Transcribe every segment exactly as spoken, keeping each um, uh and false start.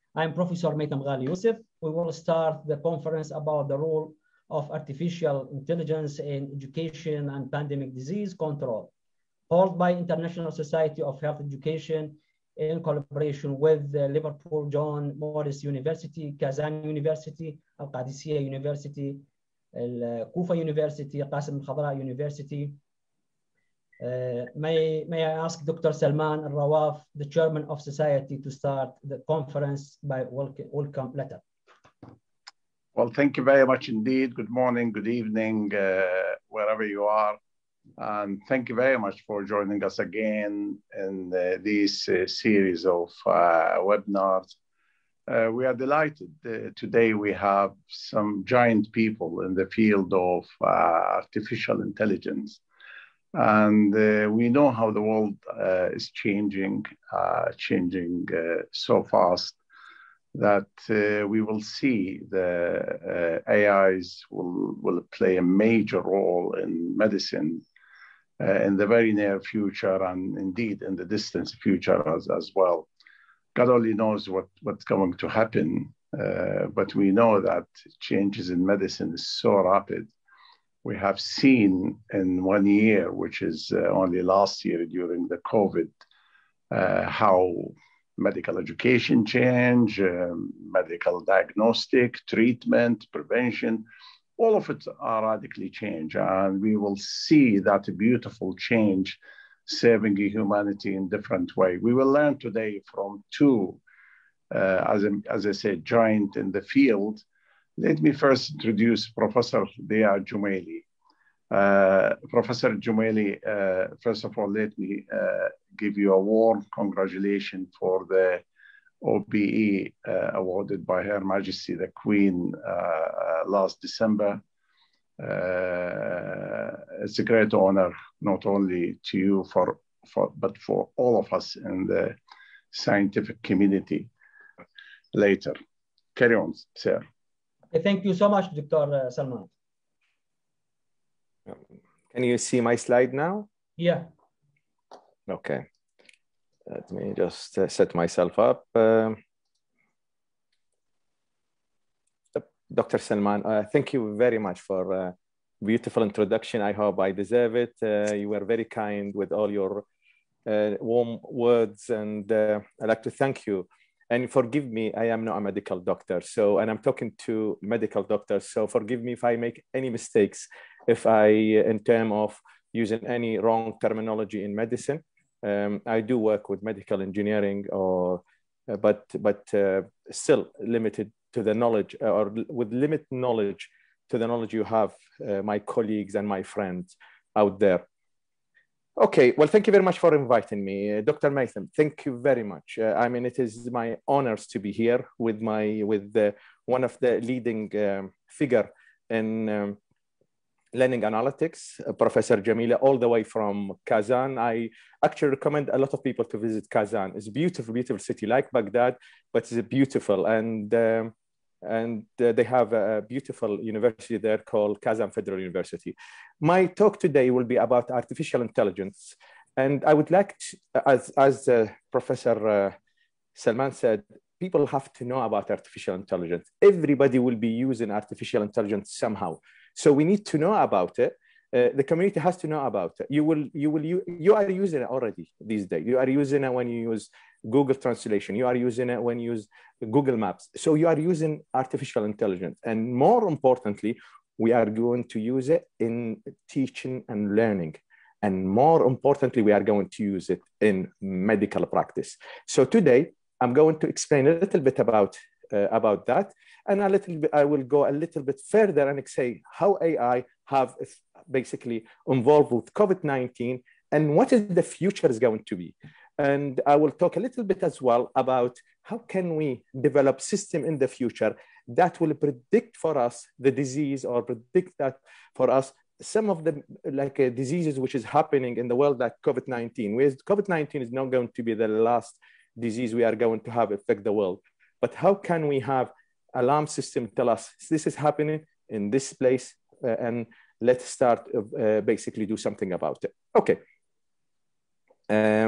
I'm Professor Maitam Ghali Youssef. We will start the conference about the role of artificial intelligence in education and pandemic disease control, held by International Society of Health Education in collaboration with the Liverpool John Moores University, Kazan University, Al-Qadisiyah University, Kufa University, Qasim al-Khadra University. Uh, may, may I ask Doctor Salman Al-Rawaf, the chairman of society, to start the conference by welcome, welcome letter. Well, thank you very much indeed. Good morning, good evening, uh, wherever you are. And thank you very much for joining us again in uh, this uh, series of uh, webinars. Uh, we are delighted. Uh, today we have some giant people in the field of uh, artificial intelligence. And uh, we know how the world uh, is changing, uh, changing uh, so fast that uh, we will see the uh, A Is will, will play a major role in medicine uh, in the very near future and indeed in the distant future as, as well. God only knows what, what's going to happen, uh, but we know that changes in medicine is so rapid. We have seen in one year, which is uh, only last year during the COVID, uh, how medical education change, um, medical diagnostic, treatment, prevention, all of it are radically changed. And we will see that beautiful change saving humanity in different way. We will learn today from two, uh, as, a, as I said, giant in the field. Let me first introduce Professor Dia Jumaili. Uh, Professor Jumaili, uh, first of all, let me uh, give you a warm congratulations for the O B E uh, awarded by Her Majesty the Queen uh, uh, last December. Uh, it's a great honor, not only to you, for, for, but for all of us in the scientific community later. Carry on, sir. Thank you so much, Doctor Salman. Can you see my slide now? Yeah. Okay. Let me just uh, set myself up. Um, Doctor Salman, uh, thank you very much for a beautiful introduction. I hope I deserve it. Uh, you were very kind with all your uh, warm words, and uh, I'd like to thank you. And forgive me, I am not a medical doctor. So, and I'm talking to medical doctors. So forgive me if I make any mistakes, if I, in terms of using any wrong terminology in medicine. Um, I do work with medical engineering, or, uh, but, but uh, still limited to the knowledge, or with limited knowledge to the knowledge you have, uh, my colleagues and my friends out there. Okay, well, thank you very much for inviting me. Uh, Doctor Maitam, thank you very much. Uh, I mean, it is my honors to be here with my, with uh, one of the leading um, figure in um, learning analytics, uh, Professor Jamila, all the way from Kazan. I actually recommend a lot of people to visit Kazan. It's a beautiful, beautiful city, like Baghdad, but it's beautiful. And um, and uh, they have a beautiful university there called Kazan Federal University. My talk today will be about artificial intelligence. And I would like to, as, as uh, Professor uh, Salman said, people have to know about artificial intelligence. Everybody will be using artificial intelligence somehow. So we need to know about it. Uh, the community has to know about it. You will, you will, you, you are using it already these days. You are using it when you use Google Translation. You are using it when you use Google Maps. So you are using artificial intelligence. And more importantly, we are going to use it in teaching and learning. And more importantly, we are going to use it in medical practice. So today, I'm going to explain a little bit about, uh, about that. And a little bit, I will go a little bit further and say how A I have basically involved with COVID nineteen and what is the future is going to be. And I will talk a little bit as well about how can we develop system in the future that will predict for us the disease, or predict that for us some of the like uh, diseases which is happening in the world, like COVID nineteen. Whereas COVID nineteen is not going to be the last disease we are going to have affect the world. But how can we have alarm system tell us this is happening in this place, uh, and let's start uh, basically do something about it. Okay. Um,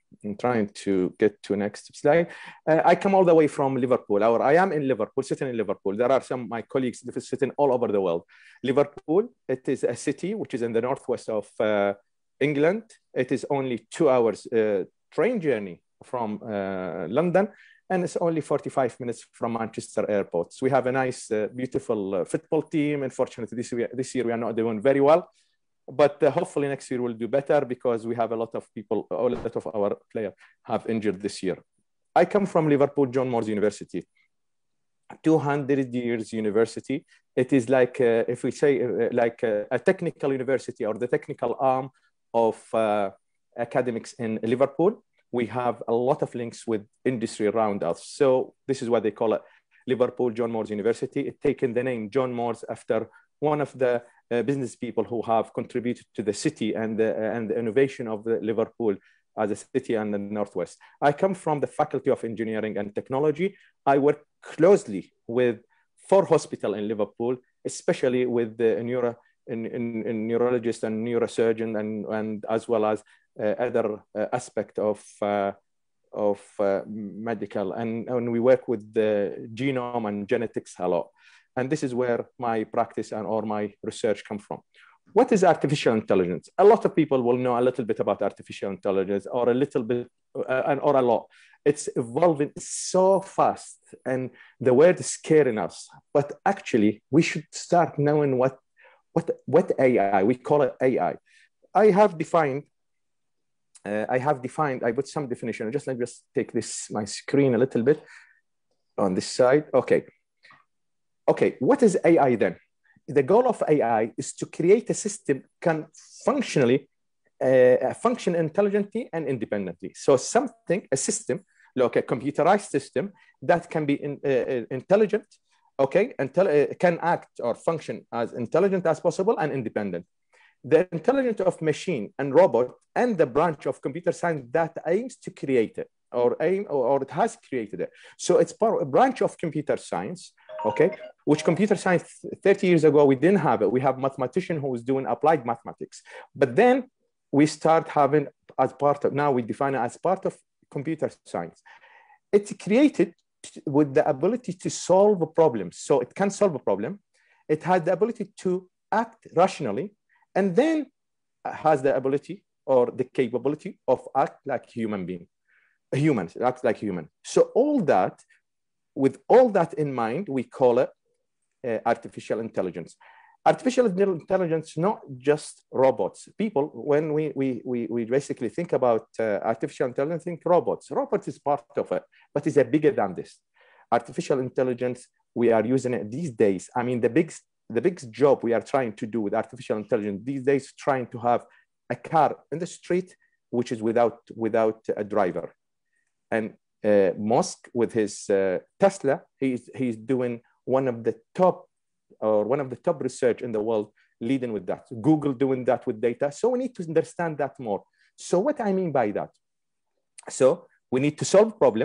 I'm trying to get to next slide. Uh, I come all the way from Liverpool, or I am in Liverpool, sitting in Liverpool. There are some of my colleagues sitting all over the world. Liverpool, it is a city which is in the northwest of uh, England. It is only two hours uh, train journey from uh, London, and it's only forty-five minutes from Manchester Airport. So we have a nice, uh, beautiful uh, football team. Unfortunately, this year, this year we are not doing very well. But uh, hopefully next year we'll do better because we have a lot of people, a lot of our players have injured this year. I come from Liverpool, John Moores University, two hundred years university. It is like, uh, if we say uh, like uh, a technical university or the technical arm of uh, academics in Liverpool. We have a lot of links with industry around us. So this is what they call it, Liverpool John Moores University. It's taken the name John Moores after one of the uh, business people who have contributed to the city and the, uh, and the innovation of the Liverpool as a city and the Northwest. I come from the Faculty of Engineering and Technology. I work closely with four hospitals in Liverpool, especially with the neuro, in, in, in neurologist and neurosurgeon, and, and as well as uh, other uh, aspect of uh, of uh, medical. And, and we work with the genome and genetics a lot. And this is where my practice and or my research come from. What is artificial intelligence? A lot of people will know a little bit about artificial intelligence, or a little bit, uh, or a lot. It's evolving so fast, and the word is scaring us. But actually, we should start knowing what, what, what A I, we call it A I. I have defined, uh, I have defined, I put some definition. Just let me just take this, my screen a little bit on this side. Okay. Okay, what is A I then? The goal of A I is to create a system can functionally uh, function intelligently and independently. So something, a system, like a computerized system that can be in, uh, intelligent, okay, until uh, can act or function as intelligent as possible and independent. The intelligence of machine and robot and the branch of computer science that aims to create it or aim or, or it has created it. So it's part a branch of computer science. Okay, which computer science thirty years ago, we didn't have it. We have mathematician who was doing applied mathematics. But then we start having as part of, now we define it as part of computer science. It's created with the ability to solve a problem. So it can solve a problem. It has the ability to act rationally, and then has the ability or the capability of act like human being, a human, act like human. So all that, with all that in mind, we call it uh, artificial intelligence. Artificial intelligence, not just robots. People, when we, we, we, we basically think about uh, artificial intelligence, think robots. Robots is part of it, but it's a bigger than this. Artificial intelligence, we are using it these days. I mean, the big, the biggest job we are trying to do with artificial intelligence these days, trying to have a car in the street, which is without, without a driver. And Uh, Musk with his uh, Tesla, he's, he's doing one of the top or one of the top research in the world leading with that. Google doing that with data. So we need to understand that more. So what I mean by that? So we need to solve problem,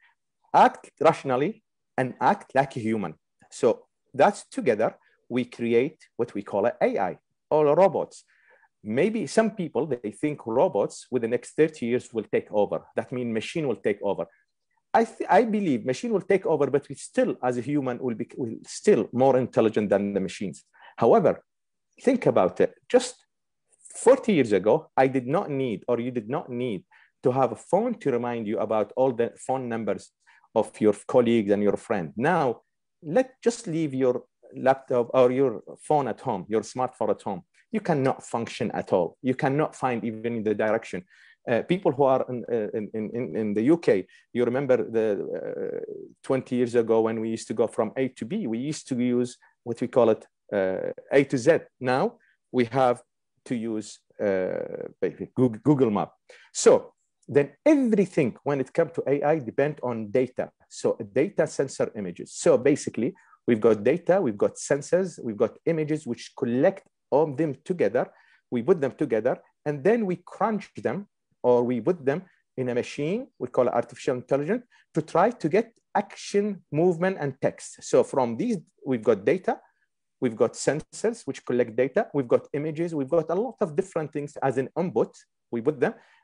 act rationally, and act like a human. So that's together, we create what we call an A I or robots. Maybe some people, they think robots with the next thirty years will take over. That means machine will take over. I, I believe machine will take over, but we still, as a human, will be will still more intelligent than the machines. However, think about it. Just forty years ago, I did not need, or you did not need to have a phone to remind you about all the phone numbers of your colleagues and your friend. Now, let just leave your laptop or your phone at home, your smartphone at home. You cannot function at all. You cannot find even the direction. Uh, people who are in, in, in, in the U K, you remember the uh, twenty years ago when we used to go from A to B, we used to use what we call it uh, A to Z. Now we have to use uh, Google, Google Map. So then everything when it comes to A I depends on data. So data, sensor, images. So basically we've got data, we've got sensors, we've got images which collect all them together. We put them together and then we crunch them, or we put them in a machine, we call it artificial intelligence, to try to get action, movement, and text. So from these, we've got data, we've got sensors which collect data, we've got images, we've got a lot of different things as an input, we put them.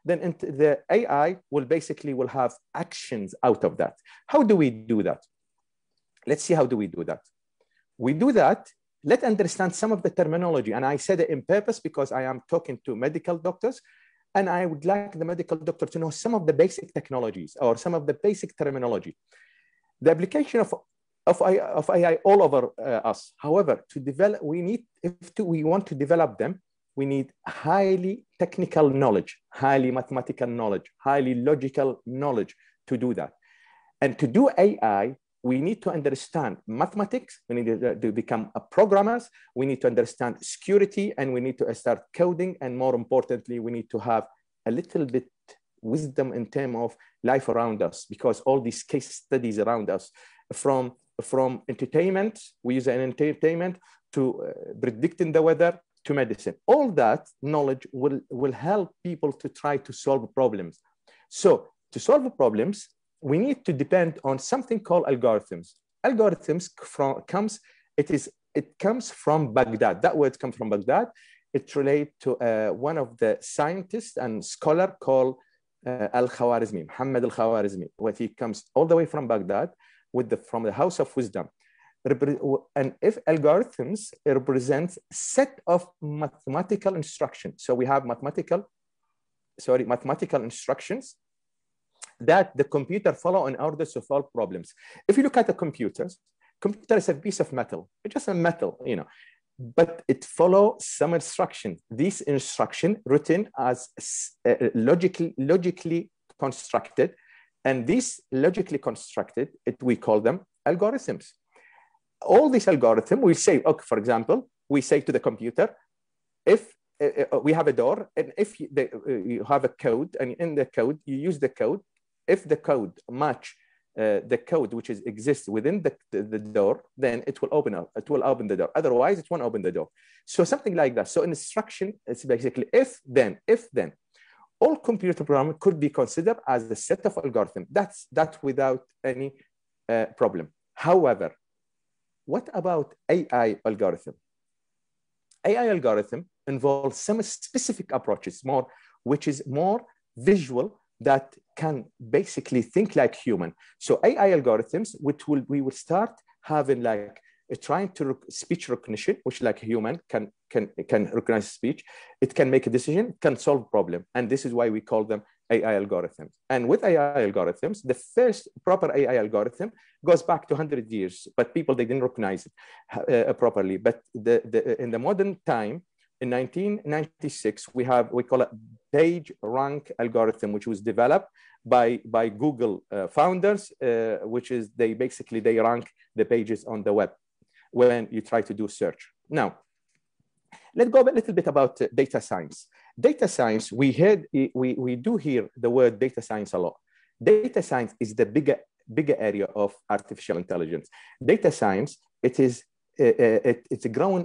then the A I will basically will have actions out of that. How do we do that? Let's see, how do we do that? We do that, let's understand some of the terminology. And I said it in purpose because I am talking to medical doctors, and I would like the medical doctor to know some of the basic technologies or some of the basic terminology. The application of, of, of A I all over uh, us. However, to develop, we need, if to, we want to develop them, we need highly technical knowledge, highly mathematical knowledge, highly logical knowledge to do that. And to do A I, we need to understand mathematics, we need to, to become a programmers, we need to understand security, and we need to start coding. And more importantly, we need to have a little bit wisdom in terms of life around us, because all these case studies around us, from, from entertainment, we use an entertainment, to uh, predicting the weather, to medicine. All that knowledge will, will help people to try to solve problems. So to solve problems, we need to depend on something called algorithms. Algorithms from, comes, it, is, it comes from Baghdad. That word comes from Baghdad. It relates to uh, one of the scientists and scholar called uh, Al-Khwarizmi, Muhammad Al-Khwarizmi, where he comes all the way from Baghdad with the, from the House of Wisdom. And if algorithms represent set of mathematical instructions. So we have mathematical, sorry, mathematical instructions that the computer follow in order to solve problems. If you look at the computers, computer is a piece of metal. It's just a metal, you know, but it follows some instruction. These instruction written as uh, logically, logically constructed, and these logically constructed, it, we call them algorithms. All these algorithms, we say, okay, for example, we say to the computer, if uh, we have a door, and if you, they, uh, you have a code, and in the code, you use the code, if the code match uh, the code which is exists within the, the, the door, then it will open up, it will open the door. Otherwise, it won't open the door. So something like that. So an instruction is basically if, then, if, then. All computer programming could be considered as a set of algorithms. That's that without any uh, problem. However, what about A I algorithm? A I algorithm involves some specific approaches, more, which is more visual, that can basically think like human. So A I algorithms, which will we will start having like uh, trying to rec speech recognition, which like a human can can can recognize speech. It can make a decision, can solve problem, and this is why we call them A I algorithms. And with A I algorithms, the first proper A I algorithm goes back to one hundred years, but people they didn't recognize it uh, properly. But the, the in the modern time, in nineteen ninety-six, we have, we call it PageRank algorithm, which was developed by, by Google uh, founders, uh, which is they basically, they rank the pages on the web when you try to do search. Now, let's go a little bit about uh, data science. Data science, we, heard, we, we do hear the word data science a lot. Data science is the bigger, bigger area of artificial intelligence. Data science, it is, uh, it, it's growing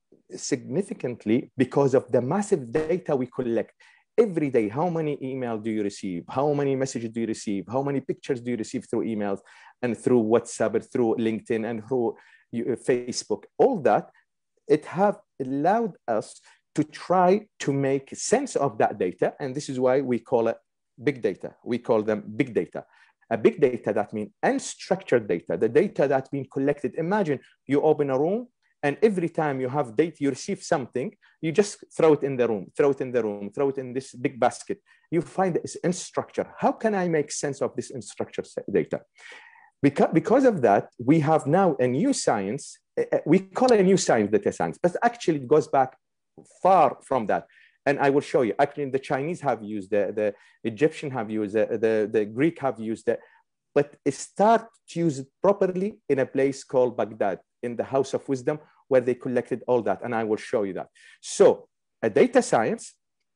significantly because of the massive data we collect every day. How many emails do you receive? How many messages do you receive? How many pictures do you receive through emails and through WhatsApp, and through LinkedIn, and through Facebook? All that, it have allowed us to try to make sense of that data. And this is why we call it big data. We call them big data. A big data, that means unstructured data, the data that's been collected. Imagine you open a room, and every time you have data, you receive something, you just throw it in the room, throw it in the room, throw it in this big basket. You find it's unstructured. How can I make sense of this unstructured data? Because, because of that, we have now a new science. We call it a new science, data science, but actually it goes back far from that. And I will show you. Actually, the Chinese have used it, the Egyptian have used it, the, the Greek have used it, but it started to use it properly in a place called Baghdad, in the House of Wisdom, where they collected all that. And I will show you that. So a data science,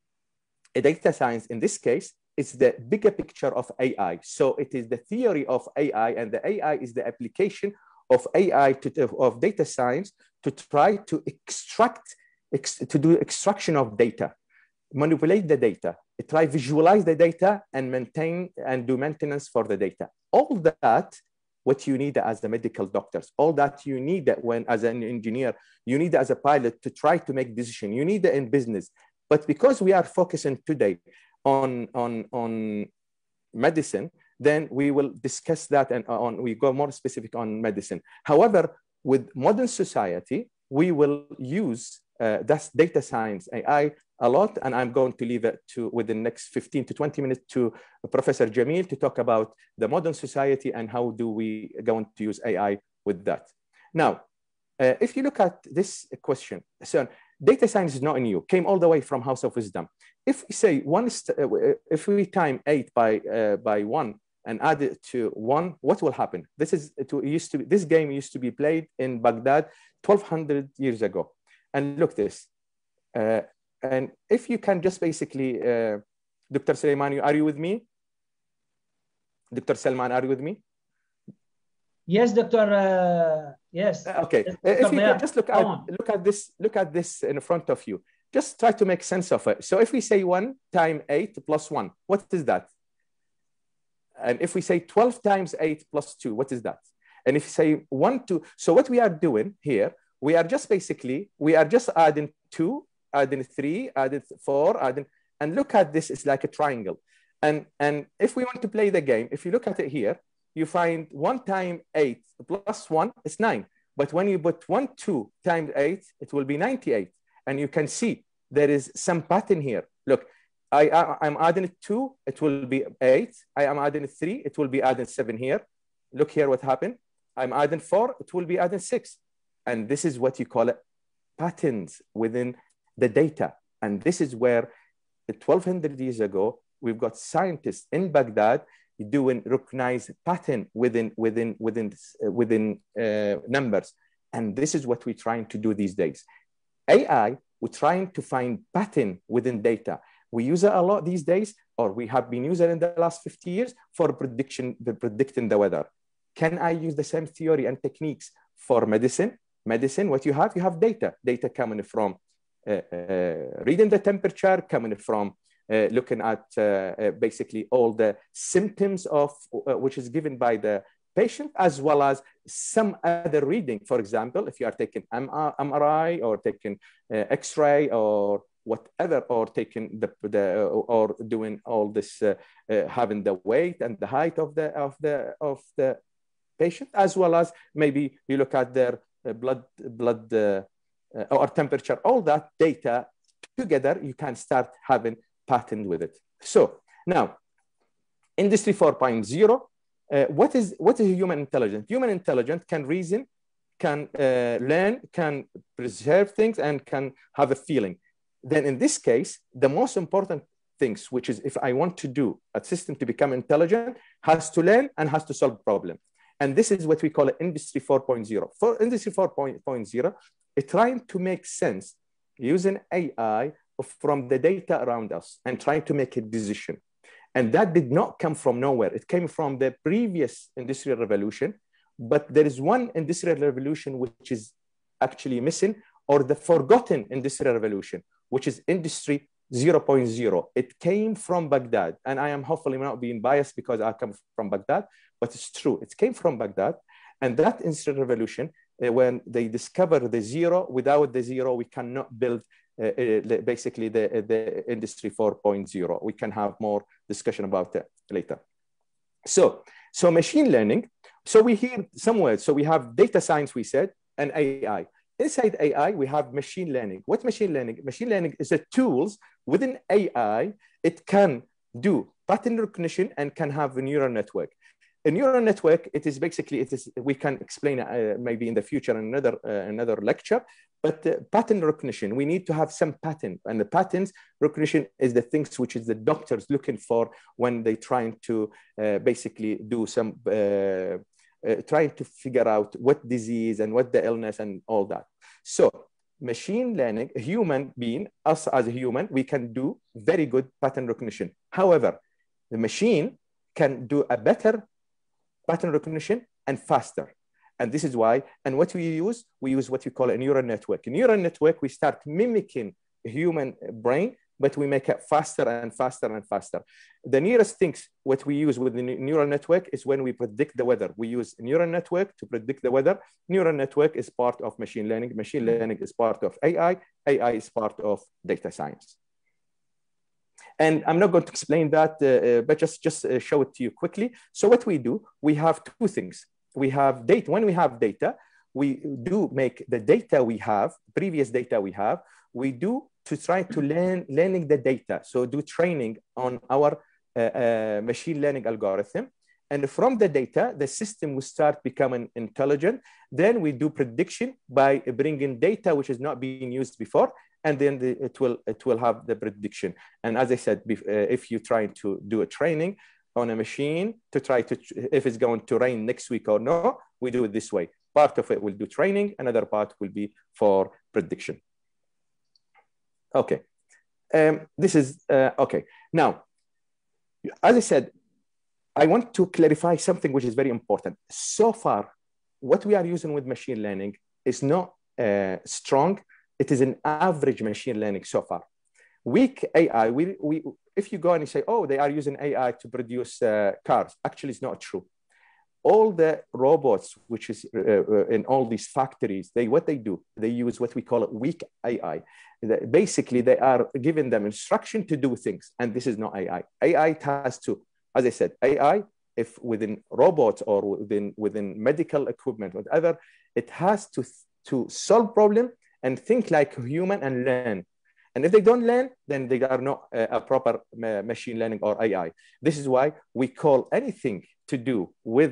a data science in this case, is the bigger picture of A I. So it is the theory of A I, and the A I is the application of A I, to, of data science, to try to extract, ex, to do extraction of data, manipulate the data, try visualize the data, and maintain and do maintenance for the data. All that, what you need as a medical doctors, all that you need that when as an engineer, you need as a pilot to try to make decision, you need it in business. But because we are focusing today on, on, on medicine, then we will discuss that and on, we go more specific on medicine. However, with modern society, we will use uh, that's data science, A I, a lot, and I'm going to leave it to within the next fifteen to twenty minutes to Professor Jamil to talk about the modern society and how do we going to use A I with that. Now, uh, if you look at this question, so data science is not new, came all the way from House of Wisdom. If we say one, if we time eight by uh, by one and add it to one, what will happen? This is it used to be, this game used to be played in Baghdad twelve hundred years ago. And look this. Uh, and if you can just basically, uh, Doctor Suleiman, are you with me? Doctor Salman, are you with me? Yes, Doctor. Uh, yes. Okay. Yes, if you can can just look at look at this, look at this in front of you. Just try to make sense of it. So if we say one times eight plus one, what is that? And if we say twelve times eight plus two, what is that? And if you say one, two, so what we are doing here, we are just basically, we are just adding two, adding three, adding four, adding, and look at this, it's like a triangle. And, and if we want to play the game, if you look at it here, you find one times eight plus one is nine. But when you put one, two times eight, it will be ninety-eight. And you can see there is some pattern here. Look, I, I, I'm adding two, it will be eight. I am adding three, it will be adding seven here. Look here what happened. I'm adding four, it will be adding six. And this is what you call it patterns within the data. And this is where twelve hundred years ago, we've got scientists in Baghdad doing recognized pattern within, within, within, uh, within uh, numbers. And this is what we're trying to do these days. A I, we're trying to find pattern within data. We use it a lot these days, or we have been using it in the last fifty years for prediction, the predicting the weather. Can I use the same theory and techniques for medicine? Medicine, what you have, you have data, data coming from uh, uh, reading the temperature, coming from uh, looking at uh, uh, basically all the symptoms of uh, which is given by the patient, as well as some other reading. For example, if you are taking M R I or taking uh, X-ray or whatever, or taking the, the or doing all this, uh, uh, having the weight and the height of the of the of the patient, as well as maybe you look at their uh, blood blood uh, uh, or temperature, all that data together, you can start having pattern with it. So now, Industry four point oh. Uh, what is what is human intelligence? Human intelligence can reason, can uh, learn, can preserve things, and can have a feeling. Then in this case, the most important things, which is if I want to do a system to become intelligent, has to learn and has to solve problems. And this is what we call Industry four point oh. For Industry four point oh, it's trying to make sense using A I from the data around us and trying to make a decision. And that did not come from nowhere. It came from the previous industrial revolution, but there is one industrial revolution which is actually missing, or the forgotten industrial revolution, which is Industry zero point oh. It came from Baghdad, and I am hopefully not being biased because I come from Baghdad, but it's true. It came from Baghdad, and that industrial revolution, uh, when they discovered the zero, without the zero, we cannot build Uh, uh, basically the, uh, the Industry four point oh. We can have more discussion about that later. So, so machine learning. So we hear some words. So we have data science, we said, and A I. Inside A I, we have machine learning. What machine learning? Machine learning is a tools within A I. It can do pattern recognition and can have a neural network. A neural network, it is basically, it is, we can explain uh, maybe in the future in another, uh, another lecture, but uh, pattern recognition, we need to have some pattern, and the patterns recognition is the things which is the doctors looking for when they trying to uh, basically do some, uh, uh, trying to figure out what disease and what the illness and all that. So machine learning, a human being, us as a human, we can do very good pattern recognition. However, the machine can do a better pattern recognition and faster. And this is why, and what we use, we use what we call a neural network. A neural network, we start mimicking a human brain, but we make it faster and faster and faster. The nearest things, what we use with the neural network is when we predict the weather. We use a neural network to predict the weather. Neural network is part of machine learning. Machine learning is part of A I. A I is part of data science. And I'm not going to explain that, uh, uh, but just, just uh, show it to you quickly. So what we do, we have two things. We have data. When we have data, we do make the data we have, previous data we have, we do to try to learn, learning the data. So do training on our uh, uh, machine learning algorithm. And from the data, the system will start becoming intelligent. Then we do prediction by bringing data which is not being used before, and then the, it will it will have the prediction. And as I said, uh, if you try to do a training on a machine to try to, if it's going to rain next week or no, we do it this way. Part of it will do training, another part will be for prediction. Okay, um, this is, uh, okay. Now, as I said, I want to clarify something which is very important. So far, what we are using with machine learning is not uh, strong. It is an average machine learning so far. Weak A I, we, we, if you go and you say, oh, they are using A I to produce uh, cars, actually it's not true. All the robots, which is uh, uh, in all these factories, they, what they do, they use what we call weak A I. Basically, they are giving them instruction to do things, and this is not A I. A I has to, as I said, A I, if within robots or within, within medical equipment, whatever, it has to, to solve problem and think like a human and learn. And if they don't learn, then they are not a, a proper machine learning or A I. This is why we call anything to do with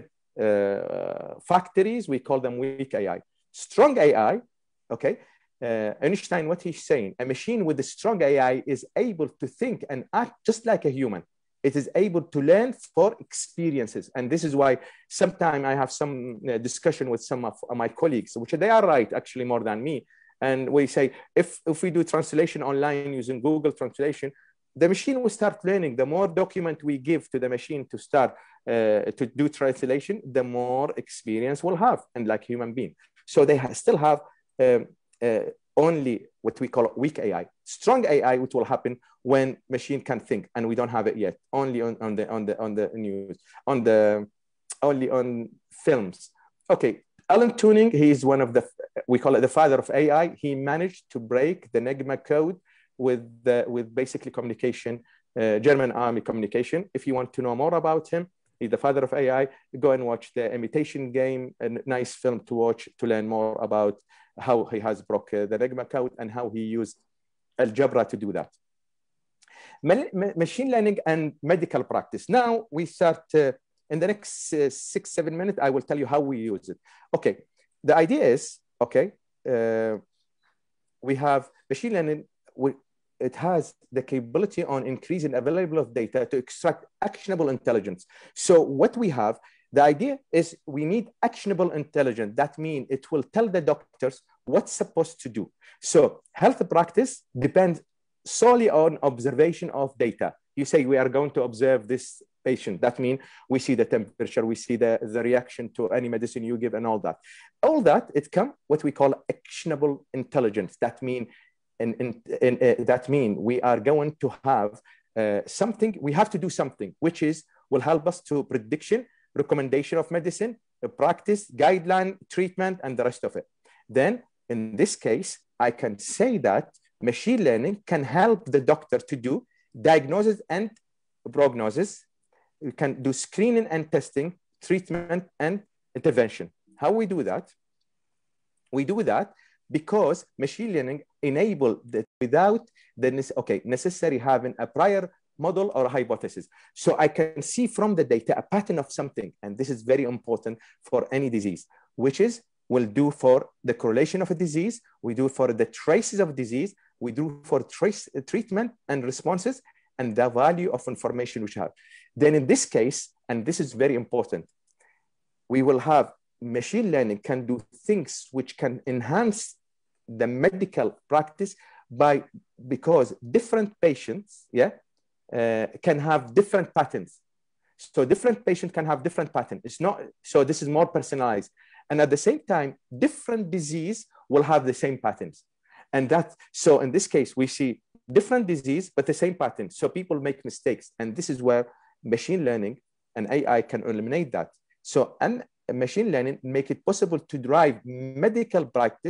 uh, factories, we call them weak A I. Strong A I, okay, uh, Einstein, what he's saying, a machine with a strong A I is able to think and act just like a human. It is able to learn for experiences. And this is why sometimes I have some uh, discussion with some of my colleagues, which they are right, actually more than me. And we say, if, if we do translation online using Google Translation, the machine will start learning. The more document we give to the machine to start uh, to do translation, the more experience we'll have, and like human being. So they ha still have um, uh, only what we call weak A I. Strong A I, which will happen when machine can think, and we don't have it yet. Only on, on the on the on the news, on the only on films. Okay, Alan Turing, he is one of the, we call it the father of A I. He managed to break the Enigma code with the with basically communication, uh, German army communication. If you want to know more about him, he's the father of A I. Go and watch the Imitation Game, a nice film to watch to learn more about how he has broke uh, the Enigma code and how he used algebra to do that. Machine learning and medical practice. Now we start, uh, in the next uh, six, seven minutes, I will tell you how we use it. Okay, the idea is, okay, uh, we have machine learning, we, it has the capability on increasing availability of data to extract actionable intelligence. So what we have, the idea is we need actionable intelligence. That means it will tell the doctors what's supposed to do. So health practice depends solely on observation of data. You say we are going to observe this patient. That means we see the temperature, we see the, the reaction to any medicine you give and all that. All that, it comes what we call actionable intelligence. That means in, in, in, uh, that mean we are going to have uh, something, we have to do something, which is will help us to prediction, recommendation of medicine, practice, guideline, treatment, and the rest of it. Then in this case, I can say that machine learning can help the doctor to do diagnosis and prognosis. We can do screening and testing, treatment and intervention. How we do that? We do that because machine learning enable that without the okay, necessary having a prior model or a hypothesis. So I can see from the data a pattern of something, and this is very important for any disease, which is we'll do for the correlation of a disease, we do for the traces of disease, we do for trace uh, treatment and responses, and the value of information which have. Then in this case, and this is very important, we will have machine learning can do things which can enhance the medical practice by, because different patients, yeah, uh, can have different patterns. So different patients can have different patterns. It's not, so this is more personalized. And at the same time, different disease will have the same patterns. And that, so in this case, we see different disease, but the same pattern. So people make mistakes. And this is where machine learning and A I can eliminate that. So and machine learning make it possible to drive medical practice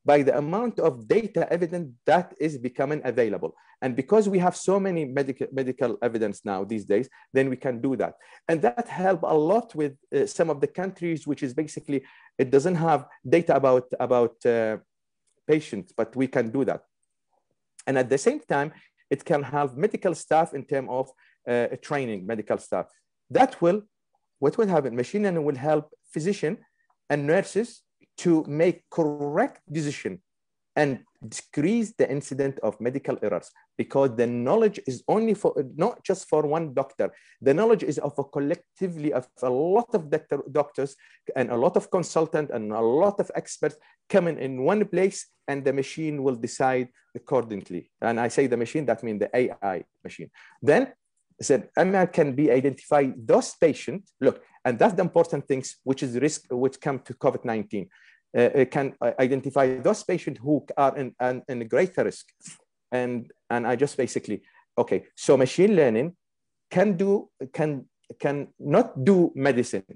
by the amount of data evidence that is becoming available. And because we have so many medical, medical evidence now these days, then we can do that. And that helps a lot with uh, some of the countries, which is basically, it doesn't have data about, about uh, patients, but we can do that. And at the same time, it can have medical staff in terms of uh, training medical staff. That will, what will happen? Machine learning will help physicians and nurses to make correct decision and decrease the incident of medical errors, because the knowledge is only for, not just for one doctor. The knowledge is of a collectively of a lot of doctor, doctors and a lot of consultants and a lot of experts coming in one place, and the machine will decide accordingly. And I say the machine, that means the A I machine. Then said, M L can be identify those patients, look, and that's the important things, which is risk, which come to COVID nineteen. Uh, it can identify those patients who are in, in, in a greater risk. And, and I just basically, okay, so machine learning can do, can, can not do medicine,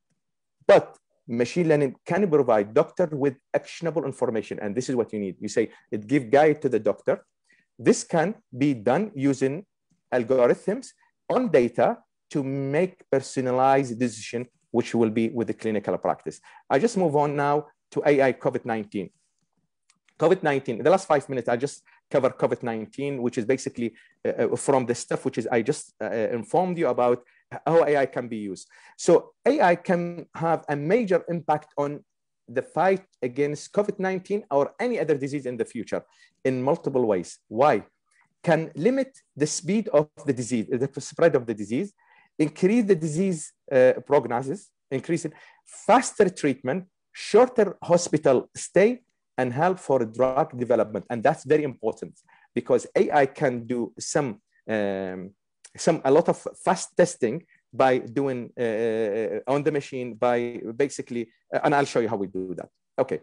but machine learning can provide doctor with actionable information. And this is what you need. You say, it give guide to the doctor. This can be done using algorithms on data to make personalized decision, which will be with the clinical practice. I just move on now to A I COVID nineteen. COVID nineteen, in the last five minutes, I just cover COVID nineteen, which is basically uh, from the stuff which is I just uh, informed you about how A I can be used. So A I can have a major impact on the fight against COVID nineteen or any other disease in the future in multiple ways. Why? Can limit the speed of the disease, the spread of the disease, increase the disease uh, prognosis, increase it, faster treatment, shorter hospital stay, and help for drug development. And that's very important because A I can do some, um, some a lot of fast testing by doing uh, on the machine by basically, uh, and I'll show you how we do that. Okay.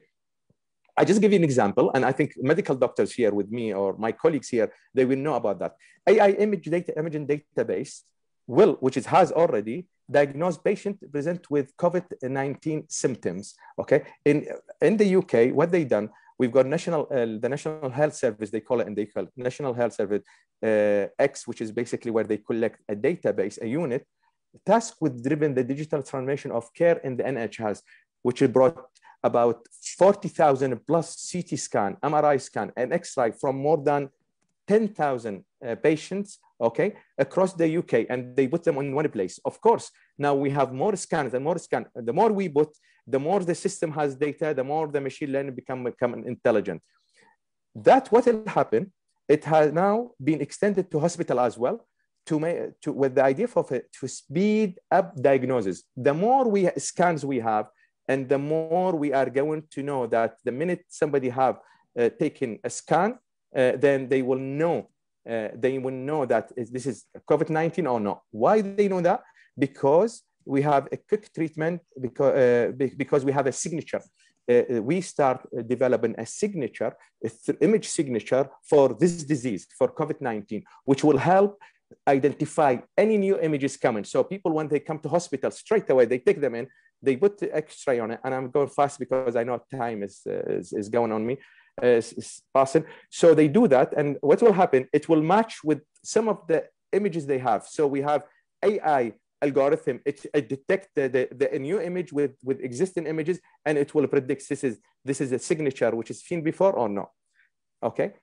I just give you an example, and I think medical doctors here with me or my colleagues here, they will know about that. A I image data, imaging database will, which is, has already diagnosed patient present with COVID nineteen symptoms, okay? In, in the U K, what they done, we've got national, uh, the National Health Service, they call it, and they call it National Health Service uh, X, which is basically where they collect a database, a unit, tasked with driving the digital transformation of care in the N H S, which brought about forty thousand plus C T scan, M R I scan, and X-ray from more than ten thousand uh, patients, okay, across the U K, and they put them in one place. Of course, now we have more scans and more scans. The more we put, the more the system has data, the more the machine learning become, become intelligent. That what will happen, it has now been extended to hospital as well, to make, to, with the idea of it, to speed up diagnosis. The more we scans we have, and the more we are going to know that the minute somebody have uh, taken a scan, uh, then they will know, uh, they will know that this is COVID nineteen or not. Why do they know that? Because we have a quick treatment, because, uh, because we have a signature. Uh, we start developing a signature, a image signature for this disease, for COVID nineteen, which will help identify any new images coming. So people, when they come to hospital, straight away, they take them in, they put the X-ray on it, and I'm going fast because I know time is, uh, is, is going on me, uh, is, is passing. So they do that, and what will happen, it will match with some of the images they have. So we have A I algorithm, it, it detects the, the, the new image with, with existing images, and it will predict this is, this is a signature which is seen before or not, okay?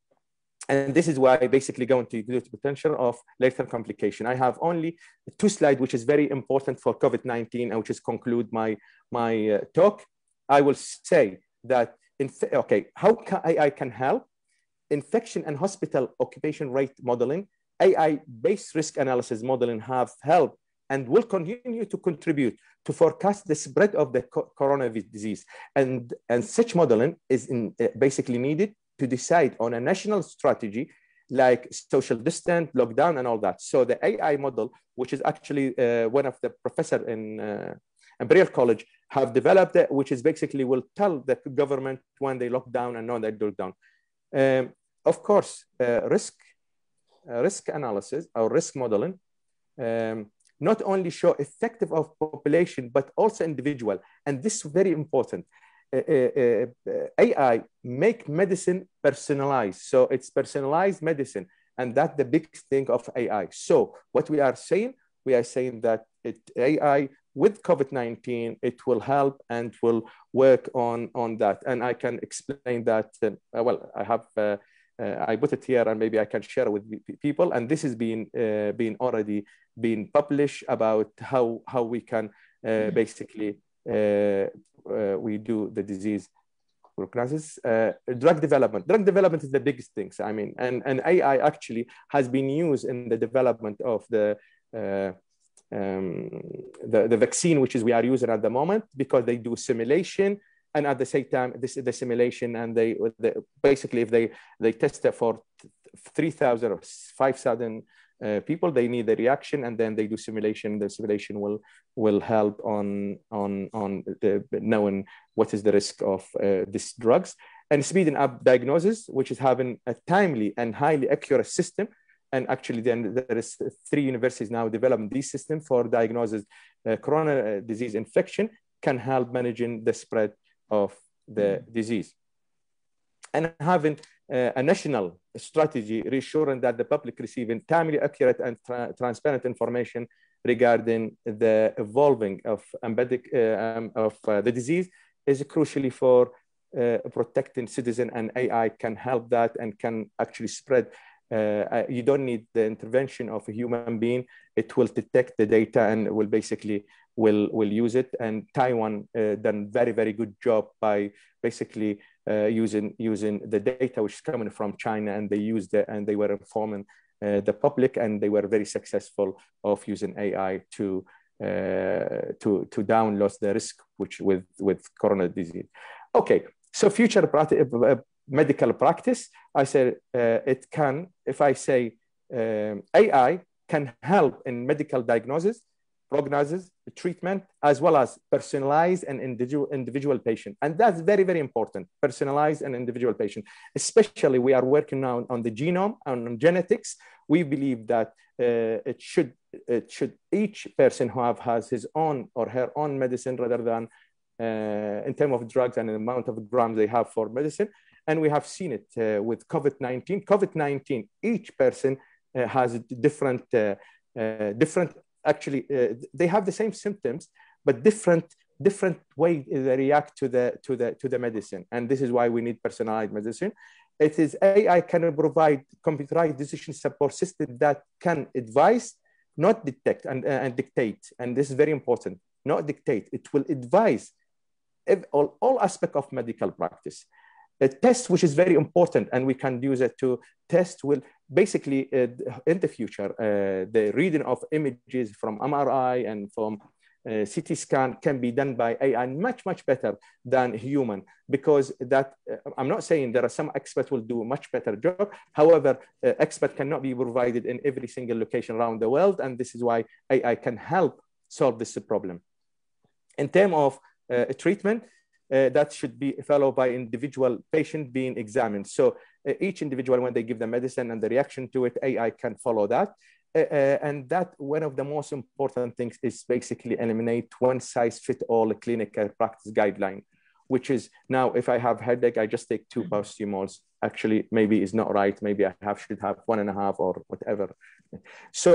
And this is why I basically going to include the potential of lethal complication. I have only two slides, which is very important for COVID nineteen, and which is conclude my, my uh, talk. I will say that, in, okay, how can A I can help? Infection and hospital occupation rate modeling, A I-based risk analysis modeling have helped and will continue to contribute to forecast the spread of the coronavirus disease. And, and such modeling is in, uh, basically needed to decide on a national strategy like social distance, lockdown, and all that. So the A I model, which is actually uh, one of the professor in uh, Imperial College have developed it, which is basically will tell the government when they lock down and when they lock down. Um, of course, uh, risk, uh, risk analysis or risk modeling um, not only show effective of population, but also individual. And this is very important. uh, A I make medicine personalized. So it's personalized medicine. And that's the big thing of A I. So what we are saying, we are saying that it, A I with COVID nineteen, it will help and will work on, on that. And I can explain that, uh, well, I have, uh, uh, I put it here and maybe I can share it with people. And this is being, uh, being already been published about how, how we can uh, basically, uh, uh, we do the disease prognosis. Uh, drug development. Drug development is the biggest things. I mean, and, and A I actually has been used in the development of the, uh, um, the, the vaccine, which is we are using at the moment, because they do simulation. And at the same time, this is the simulation, and they, they basically, if they, they test it for three thousand or five thousand Uh, people, they need the reaction, and then they do simulation. The simulation will will help on on on the, knowing what is the risk of uh, these drugs, and speeding up diagnosis, which is having a timely and highly accurate system. And actually, then there is three universities now developing this system for diagnosis. Uh, coronary disease infection can help managing the spread of the mm-hmm. disease, and having Uh, a national strategy reassuring that the public receiving timely, accurate, and tra transparent information regarding the evolving of embedded uh, um, of uh, the disease is crucially for uh, protecting citizen, and A I can help that and can actually spread. Uh, you don't need the intervention of a human being. It will detect the data and will basically will will use it. And Taiwan uh, done very very good job by basically uh, using using the data which is coming from China, and they used it and they were informing uh, the public, and they were very successful of using A I to uh, to to download the risk which with with coronary disease. Okay, so future uh, medical practice, I said uh, it can, if I say um, A I can help in medical diagnosis, prognosis, treatment, as well as personalized and individual, individual patient. And that's very, very important, personalized and individual patient. Especially we are working now on the genome and on genetics. We believe that uh, it should, it should each person who have, has his own or her own medicine rather than uh, in terms of drugs and the amount of grams they have for medicine. And we have seen it uh, with COVID nineteen. COVID nineteen, each person uh, has different, uh, uh, different actually, uh, they have the same symptoms, but different, different way they react to the, to, the, to the medicine. And this is why we need personalized medicine. It is A I can provide computerized decision support system that can advise, not detect and, uh, and dictate. And this is very important, not dictate. It will advise all, all aspects of medical practice. A test, which is very important, and we can use it to test, will basically, uh, in the future, uh, the reading of images from M R I and from uh, C T scan can be done by A I much, much better than human, because that, uh, I'm not saying there are some experts will do a much better job. However, uh, expert cannot be provided in every single location around the world, and this is why A I can help solve this problem. In terms of uh, treatment, Uh, that should be followed by individual patient being examined. So uh, each individual, when they give the medicine and the reaction to it, A I can follow that. Uh, uh, and that one of the most important things is basically eliminate one size fit all clinical practice guideline, which is now, if I have headache, I just take two paracetamols. Actually, maybe it's not right. Maybe I have, should have one and a half or whatever. So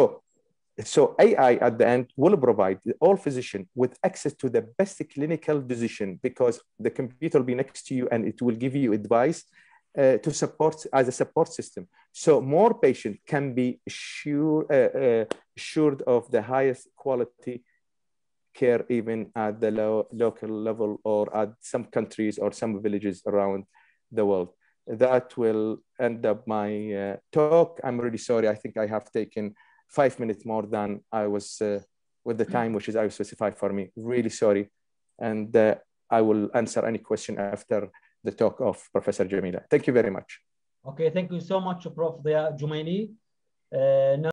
So A I at the end will provide all physicians with access to the best clinical decision, because the computer will be next to you and it will give you advice uh, to support as a support system. So more patients can be sure, uh, uh, assured of the highest quality care, even at the low, local level or at some countries or some villages around the world. That will end up my uh, talk. I'm really sorry. I think I have taken five minutes more than I was uh, with the time, which is I specified for me. Really sorry. And uh, I will answer any question after the talk of Professor Jamila. Thank you very much. Okay, thank you so much, Professor Jumaini. Uh, now